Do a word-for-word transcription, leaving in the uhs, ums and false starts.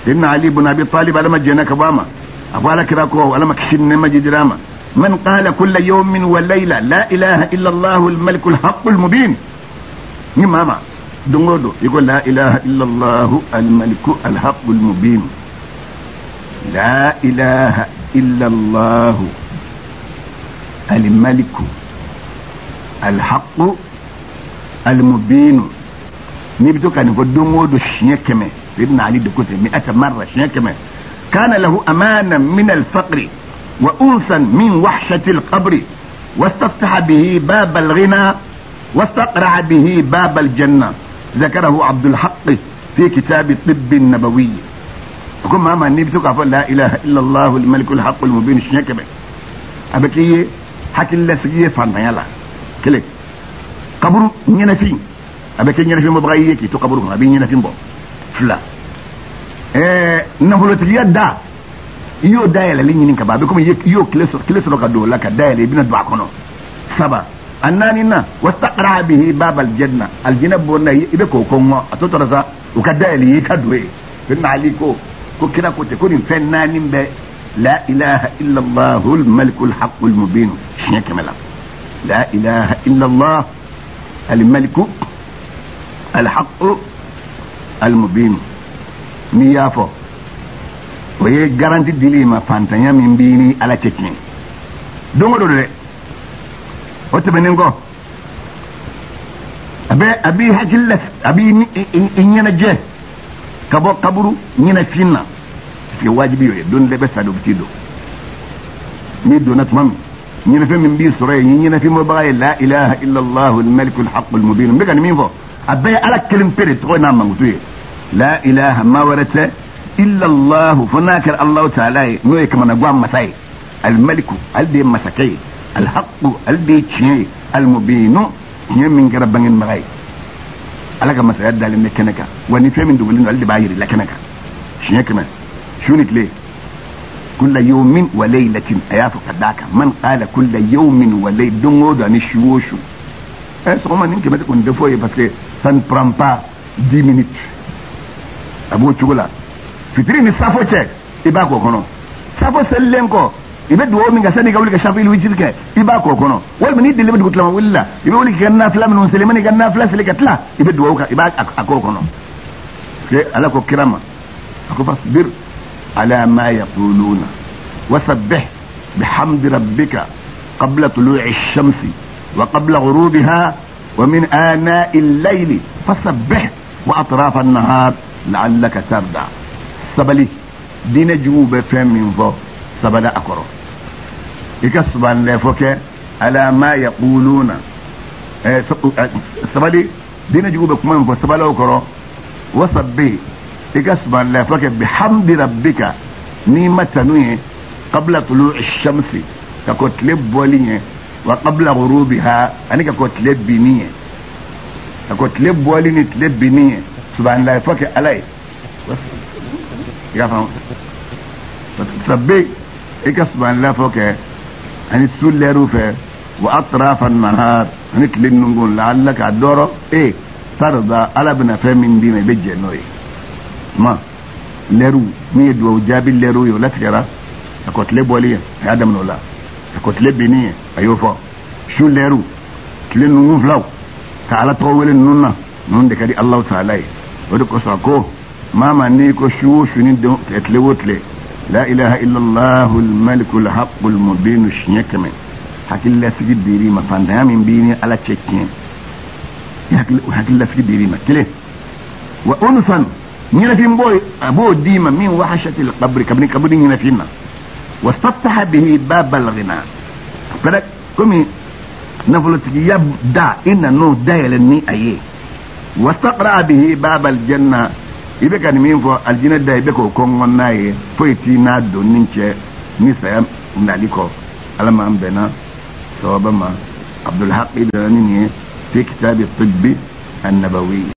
سيدنا علي بن ابي طالب لما جينا كباما افعل كراكو لما كشن ما جدراما من قال كل يوم وليله لا اله الا الله الملك الحق المبين ني ماما دونغودو يقول لا اله الا الله الملك الحق المبين لا اله الا الله الملك الحق المبين نبتو كان دونغودو شيكمه سيدنا علي دكوتي مئة مرة شيكمه كان له أمانا من الفقر وأنسا من وحشة القبر واستفتح به باب الغنى واستقرع به باب الجنة ذكره عبد الحق في كتاب الطب النبوي. يقول ماما نبتو كافر لا إله إلا الله الملك الحق المبين شيكمه أبكي حكي الله سيئ فانا يلا كلي قبر نينفين أبكي نينفين مبغيكي تو قبرهم أبي نينفين بو fula eh nafolotigiya da iyo dayela linyi ninka ba be comme yo kleso kleso ka do la ka dayela ibina do akono saba annani na wastaqra bihi bab al janna al janna bonna ibe ko kongo atotara sa o ka dayela yi ka doe binna ali ko ko kira ko te ko ni fennani be la ilaha illa allah al malik al haq al mubin shiya kamala la ilaha illa allah al malik al haq المبين نيافو وهي garanti dilima fantanya min bini ala chekin dongo do de oto benengo abe abi hajillas abi nyana je kabo kaburu nyana finna fi wajibi yo don lebe sadu bitido ni donat mam nyana fe min bi sura nyana fi mo baay la ilaha illa allah al malik al haq al mubin mbega ni min fo abe ala kelim pere to na mangutuye لا إله ما ورث إلا الله فناكر الله تعالى نوي كما نقوم مساي الملك الدي مساكي الحق الدي تشي المبين يمين كربان المغاي ألاك مساي أدى لنا كنكا ونفهم من دولين الدي بايري لكنكا شنو كمان شو نتلي كل يوم وليلة أيافو كداك من قال كل يوم وليلة دونغو داني شوشو أه سوما نين كما تكون دفوي باسكي سان بران با dix minutes abo chugula fitiri ni safo che iba ko kono safo sellen ko ibe do mi ga sani ga wuli ga shafi lu jirke iba ko kono wal mini dile bi kutlama willa ibe wuli ga na flam non selemani ga na flas le gatla ibe do ka iba akko kono ke ala ko kirama ako fasbir ala ma yaquluna wasabbih bihamdi rabbika qabla tulu'i ash-shamsi wa qabla ghurubiha wa min ana'i al-layli fasabbih wa atraf an-nahar لعلك ترضى سبلي دين جوب فهم من فو سبلا أكرو إكسبان لفوك على ما يقولون سبلي دين جوب كمان فو سبلا أكرو وسبي إكسبان لفوك بحمد ربك نيمة نوية قبل طلوع الشمس ككتلب وليه وقبل غروبها أنا ككتلب بنية ككتلب وليه تلب بنية سبحان الله فك علي يا فهم سبي إيك سبحان الله فك أن السول لروفه وأطراف النهار نتلين نقول لعلك الدورة إيه ترضى على ابن فهم من دين بيجي نوي ما لرو ميد وجاب لرو ولا ترى أكوت لبوليه هذا من ولا أكوت لبنيه أيوفا شو لرو تلين نقول فلو تعالى طول النونة نون دكادي الله تعالى ودك أساكو ماما نيكو شو شو ندو تتلوتلي لا إله إلا الله الملك الحق المبين الشنيكمن حكي الله سجد ديري ما فانتها من بيني على تشكين حكي الله سجد ديري ما كله وأنفا نينا في مبوي أبو ديما من وحشة القبر كبني كبني نينا فينا واستفتح به باب الغنى فلك كمي نفلتك يبدأ إن نو دايلني أيه واستقرأ به باب الجنة ibe kan min fo aljina da ibe ko kongon naye foyti na do ninche ni sayam ndaliko alama ambena sawaba ma abdul haq ibn fi kitab at-tibb an-nabawi